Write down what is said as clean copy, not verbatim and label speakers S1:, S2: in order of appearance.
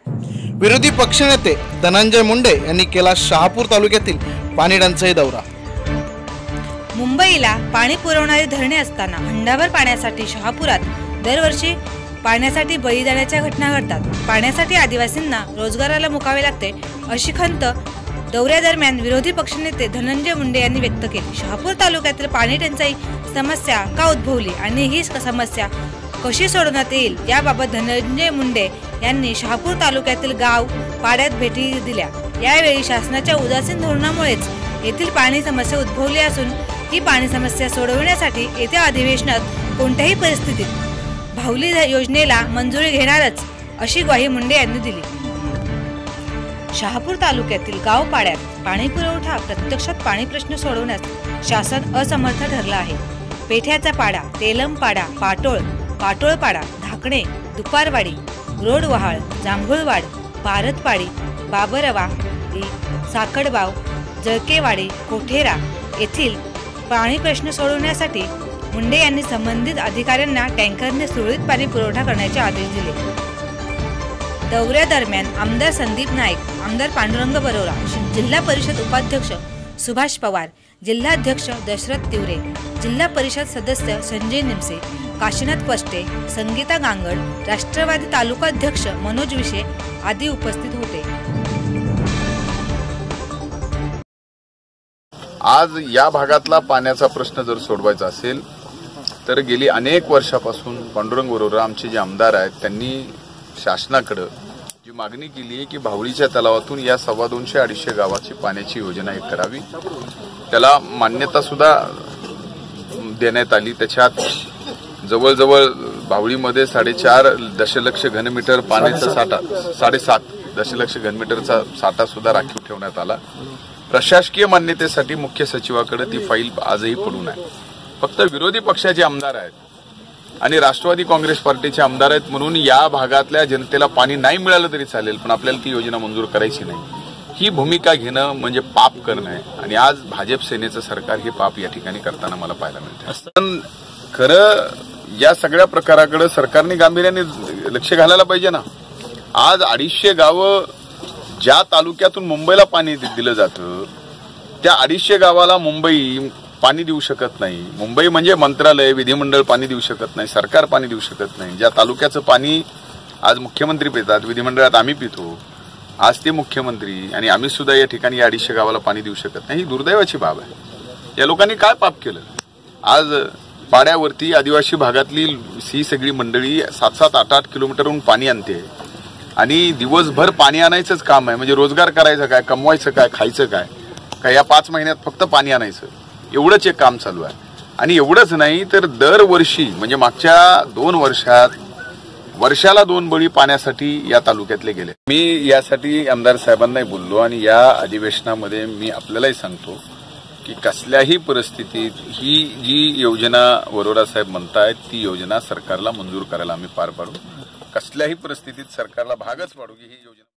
S1: विरोधी पक्षनेते धनंजय मुंडे यांनी केला शहापूर तालुक्यातील पाणी टंचाई दौरा।
S2: मुंबईला पाणी पुरवणारी धरणे असताना हंडाभर पाण्यासाठी शहापुरात दरवर्षी पाण्यासाठी बळी जाण्याच्या घटना घडतात। पाण्यासाठी आदिवासींना रोजगाराला मुकावे लागते अशी खंत दौऱ्यादरम्यान विरोधी पक्षनेते धनंजय मुंडे यांनी व्यक्त केली। शहापूर तालुक्यातील पाणी टंचाई समस्या का उद्भवली आणि ही समस्या कशी सोडवण्यात येईल याबाबत धनंजय मुंडे यांनी शहापूर तालुक्यातील गाव पाड्यात भेटी दिल्या। यावेळी शासनाच्या उदासीन धोरणामुळेच येथील पाणी समस्या उद्भवली असून ही पाणी समस्या सोडवण्यासाठी येत्या अधिवेशनात कोणत्याही परिस्थितीत भावली योजनेला मंजुरी घेणारच अशी ग्वाही मुंडे यांनी दिली। शहापूर तालुक्यातील गाव पाड्यात पाणी पुरवठा प्रत्यक्षात पाणी प्रश्न सोडवण्यास शासन असमर्थ ठरला आहे। पेठ्याचा पाडा, तेलम पाडा, पाटोळपाडा, धाकणे, दुपारवाडी, रोडवहाळ, जांभूळवाड, भारतपाडी, बाबरवा, साकडबाव, जळकेवाडी, कोठेरा येथील पाणी प्रश्न सोडवण्यासाठी मुंडे यांनी संबंधित अधिकाऱ्यांना टँकरने सुरळीत पाणी पुरवठा करण्याचे आदेश दिले। दौऱ्यादरम्यान आमदार संदीप नाईक, आमदार पांडुरंग बरोरा, जिल्हा परिषद उपाध्यक्ष सुभाष पवार, जिल्हाध्यक्ष दशरथ तिवरे, जिल्हा परिषद सदस्य संजय निमसे, काशीनाथ पष्टे, संगीता गांगड, राष्ट्रवादी तालुकाध्यक्ष मनोज विशे आदी उपस्थित होते।
S3: आज या भागातला पाण्याचा प्रश्न जर सोडवायचा असेल तर गेली अनेक वर्षापासून पांडुरंग बरोरा आमचे जे आमदार आहेत त्यांनी शासनाकडे जी मागणी केली आहे की भावळीच्या तलावातून या 250-250 गावाची पाण्याची योजना एक करावी। त्याला मान्यता सुद्धा देण्यात आली। त्याच्यात जवळजवळ भावळीमध्ये 4.5 दशलक्ष घनमीटर पाण्याचा साठा, 7.5 दशलक्ष घनमीटरचा साठा सुद्धा राखीव ठेवण्यात आला। प्रशासकीय मान्यतेसाठी मुख्य सचिवाकडे ती फाईल आजही पडून आहे। फक्त विरोधी पक्षाचे आमदार आहेत आणि राष्ट्रवादी काँग्रेस पार्टीचे आमदार आहेत म्हणून या भागातल्या जनतेला पाणी नाही मिळालं तरी चालेल पण आपल्याला ती योजना मंजूर करायची नाही, ही भूमिका घेणं म्हणजे पाप करणं आहे। आणि आज भाजप सेनेचं सरकार हे पाप या ठिकाणी करताना मला पाहायला मिळतं। पण खरं या सगळ्या प्रकाराकडे सरकारने गांभीर्याने लक्ष घालायला पाहिजे ना। आज 250 गावं ज्या तालुक्यातून मुंबईला पाणी दिलं जातं त्या 250 गावाला मुंबई पाणी देऊ शकत नाही। मुंबई म्हणजे मंत्रालय, विधिमंडळ पाणी देऊ शकत नाही, सरकार पाणी देऊ शकत नाही। ज्या तालुक्याचं पाणी आज मुख्यमंत्री पितात, विधिमंडळात आम्ही पितो, आज ते मुख्यमंत्री आणि आम्ही सुद्धा या ठिकाणी 250 गावाला पाणी देऊ शकत नाही, ही दुर्दैवाची बाब आहे। या लोकांनी काय पाप केलं? आज पाड्यावरती आदिवासी भागातली ही सगळी मंडळी 7-7, 8-8 किलोमीटरहून पाणी आणते आणि दिवसभर पाणी आणायचंच काम आहे। म्हणजे रोजगार करायचं काय, कमवायचं काय, खायचं काय? काय या 5 महिन्यात फक्त पाणी आणायचं एवढंच एक काम चालू आहे। आणि एवढंच नाही तर दरवर्षी म्हणजे मागच्या 2 वर्षात वर्षाला 2 बळी पाण्यासाठी या तालुक्यातले गेले। मी यासाठी आमदार साहेबांनाही बोललो आणि या अधिवेशनामध्ये मी आपल्यालाही सांगतो की कसल्याही परिस्थितीत ही जी योजना बरोरा साहेब म्हणतायत ती योजना सरकारला मंजूर करायला आम्ही पार पाडू। कसल्याही परिस्थितीत सरकारला भागच पाडू की ही योजना